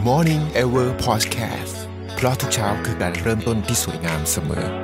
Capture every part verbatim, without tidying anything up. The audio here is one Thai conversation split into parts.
Morning Ever Podcast เพราะทุกเช้าคือการเริ่มต้นที่สวยงามเสมอ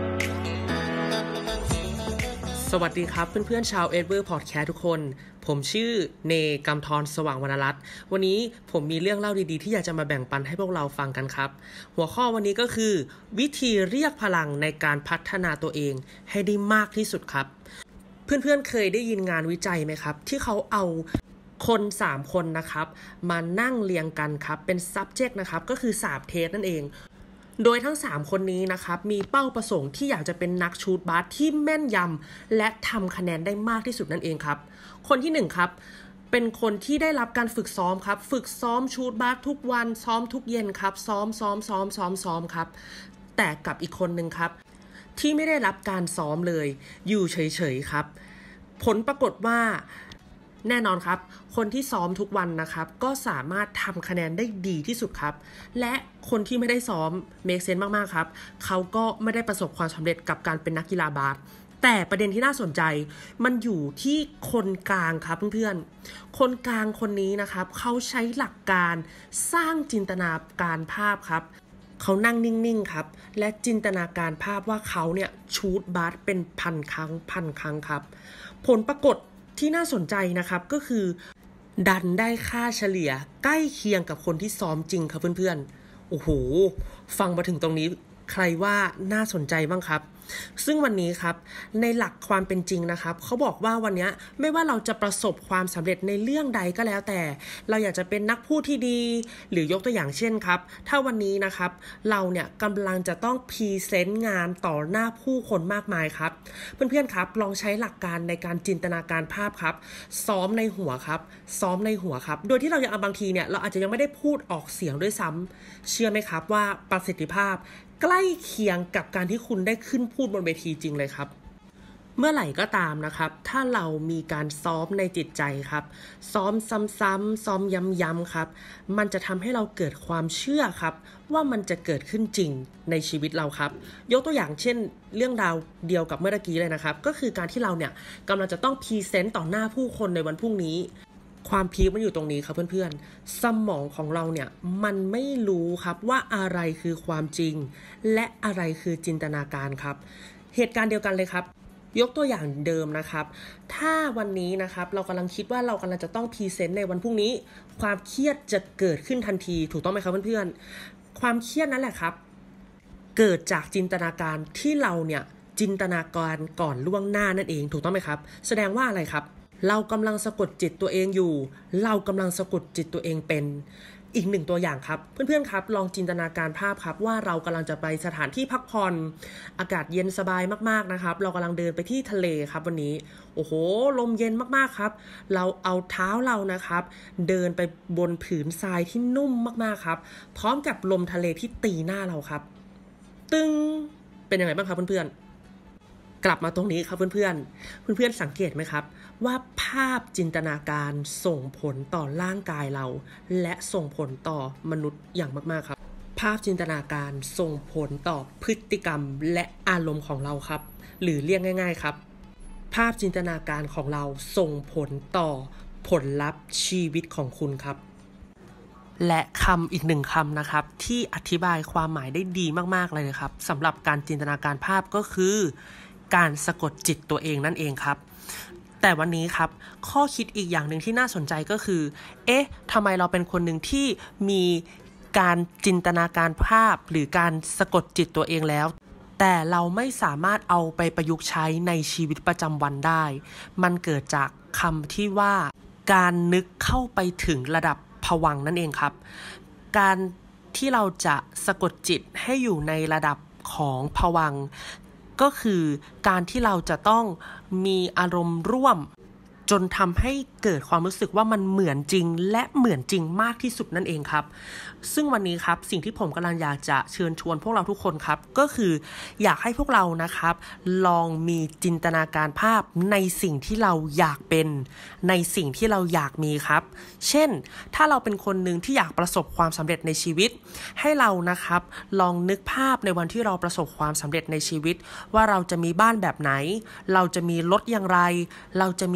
สวัสดีครับเพื่อนๆชาว Ever Podcast ทุกคนผมชื่อเนกำธรสว่างวรรณรัตน์วันนี้ผมมีเรื่องเล่าดีๆที่อยากจะมาแบ่งปันให้พวกเราฟังกันครับหัวข้อวันนี้ก็คือวิธีเรียกพลังในการพัฒนาตัวเองให้ได้มากที่สุดครับเพื่อนๆเคยได้ยินงานวิจัยไหมครับที่เขาเอาคนสามคนนะครับมานั่งเรียงกันครับเป็น subject นะครับก็คือสามเทสนั่นเองโดยทั้งสามคนนี้นะครับมีเป้าประสงค์ที่อยากจะเป็นนักชูตบาสที่แม่นยำและทำคะแนนได้มากที่สุดนั่นเองครับคนที่หนึ่งครับเป็นคนที่ได้รับการฝึกซ้อมครับฝึกซ้อมชูตบาสทุกวันซ้อมทุกเย็นครับซ้อมซ้อมซ้อมซ้อมซ้อมครับแต่กับอีกคนนึงครับที่ไม่ได้รับการซ้อมเลยอยู่เฉยๆครับผลปรากฏว่าแน่นอนครับคนที่ซ้อมทุกวันนะครับก็สามารถทำคะแนนได้ดีที่สุดครับและคนที่ไม่ได้ซ้อมเมคเซนส์มากๆครับเขาก็ไม่ได้ประสบความสำเร็จกับการเป็นนักกีฬาบาสแต่ประเด็นที่น่าสนใจมันอยู่ที่คนกลางครับเพื่อนๆคนกลางคนนี้นะครับเขาใช้หลักการสร้างจินตนาการภาพครับเขานั่งนิ่งๆครับและจินตนาการภาพว่าเขาเนี่ยชูตบาสเป็นพันครั้งพันครั้งครับผลปรากฏที่น่าสนใจนะครับก็คือดันได้ค่าเฉลี่ยใกล้เคียงกับคนที่ซ้อมจริงครับเพื่อนๆโอ้โหฟังมาถึงตรงนี้ใครว่าน่าสนใจบ้างครับซึ่งวันนี้ครับในหลักความเป็นจริงนะครับเขาบอกว่าวันนี้ไม่ว่าเราจะประสบความสำเร็จในเรื่องใดก็แล้วแต่เราอยากจะเป็นนักพูดที่ดีหรือยกตัวอย่างเช่นครับถ้าวันนี้นะครับเราเนี่ยกำลังจะต้องพรีเซนต์งานต่อหน้าผู้คนมากมายครับเพื่อนๆครับลองใช้หลักการในการจินตนาการภาพครับซ้อมในหัวครับซ้อมในหัวครับโดยที่เรายังบางทีเนี่ยเราอาจจะยังไม่ได้พูดออกเสียงด้วยซ้ำเชื่อไหมครับว่าประสิทธิภาพใกล้เคียงกับการที่คุณได้ขึ้นพูดบนเวทีจริงเลยครับเมื่อไหร่ก็ตามนะครับถ้าเรามีการซ้อมในจิตใจครับซ้อมซ้ำๆซ้อมย้ำๆครับมันจะทำให้เราเกิดความเชื่อครับว่ามันจะเกิดขึ้นจริงในชีวิตเราครับยกตัวอย่างเช่นเรื่องราวเดียวกับเมื่อกี้เลยนะครับก็คือการที่เราเนี่ยกำลังจะต้องพรีเซนต์ต่อหน้าผู้คนในวันพรุ่งนี้ความพีคมันอยู่ตรงนี้ครับเพื่อนๆสมองของเราเนี่ยมันไม่รู้ครับว่าอะไรคือความจริงและอะไรคือจินตนาการครับเหตุการณ์เดียวกันเลยครับยกตัวอย่างเดิมนะครับถ้าวันนี้นะครับเรากำลังคิดว่าเรากำลังจะต้องพรีเซนต์ในวันพรุ่งนี้ความเครียดจะเกิดขึ้นทันทีถูกต้องไหมครับเพื่อนๆความเครียดนั่นแหละครับเกิดจากจินตนาการที่เราเนี่ยจินตนาการก่อนล่วงหน้านั่นเองถูกต้องไหมครับแสดงว่าอะไรครับเรากำลังสะกดจิตตัวเองอยู่เรากำลังสะกดจิตตัวเองเป็นอีกหนึ่งตัวอย่างครับเพื่อนๆครับลองจินตนาการภาพครับว่าเรากำลังจะไปสถานที่พักผ่อนอากาศเย็นสบายมากๆนะครับเรากำลังเดินไปที่ทะเลครับวันนี้โอ้โหลมเย็นมากๆครับเราเอาเท้าเรานะครับเดินไปบนผืนทรายที่นุ่มมากๆครับพร้อมกับลมทะเลที่ตีหน้าเราครับตึงเป็นยังไงบ้างครับเพื่อนๆกลับมาตรงนี้ครับเพื่อนๆเพื่อนๆสังเกตไหมครับว่าภาพจินตนาการส่งผลต่อร่างกายเราและส่งผลต่อมนุษย์อย่างมากๆครับภาพจินตนาการส่งผลต่อพฤติกรรมและอารมณ์ของเราครับหรือเรียกง่ายๆครับภาพจินตนาการของเราส่งผลต่อผลลัพธ์ชีวิตของคุณครับและคำอีกหนึ่งคำนะครับที่อธิบายความหมายได้ดีมากๆเลยครับสำหรับการจินตนาการภาพก็คือการสะกดจิตตัวเองนั่นเองครับแต่วันนี้ครับข้อคิดอีกอย่างหนึ่งที่น่าสนใจก็คือเอ๊ะทำไมเราเป็นคนหนึ่งที่มีการจินตนาการภาพหรือการสะกดจิตตัวเองแล้วแต่เราไม่สามารถเอาไปประยุกต์ใช้ในชีวิตประจำวันได้มันเกิดจากคำที่ว่าการนึกเข้าไปถึงระดับภวังค์นั่นเองครับการที่เราจะสะกดจิตให้อยู่ในระดับของภวังค์ก็คือการที่เราจะต้องมีอารมณ์ร่วมจนทำให้เกิดความรู้สึกว่ามันเหมือนจริงและเหมือนจริงมากที่สุดนั่นเองครับซึ่งวันนี้ครับสิ่งที่ผมกำลังอยากจะเชิญชวนพวกเราทุกคนครับก็คืออยากให้พวกเรานะครับลองมีจินตนาการภาพในสิ่งที่เราอยากเป็นในสิ่งที่เราอยากมีครับเช่นถ้าเราเป็นคนหนึ่งที่อยากประสบความสำเร็จในชีวิตให้เรานะครับลองนึกภาพในวันที่เราประสบความสำเร็จในชีวิตว่าเราจะมีบ้านแบบไหนเราจะมีรถอย่างไรเราจะมีความ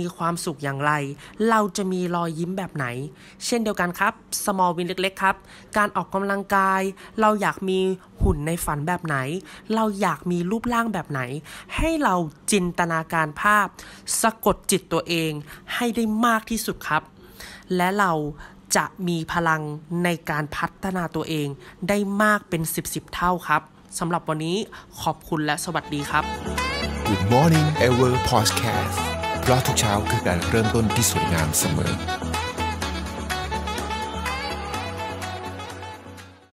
สุขอย่างไรเราจะมีรอยยิ้มแบบไหนเช่นเดียวกันครับ small win เล็กๆครับการออกกำลังกายเราอยากมีหุ่นในฝันแบบไหนเราอยากมีรูปร่างแบบไหนให้เราจินตนาการภาพสะกดจิตตัวเองให้ได้มากที่สุดครับและเราจะมีพลังในการพัฒนาตัวเองได้มากเป็นสิบสิบเท่าครับสำหรับวันนี้ขอบคุณและสวัสดีครับ Good Morning Ever Podcast เพราะทุกเช้าคือการเริ่มต้นที่สวยงามเสมอ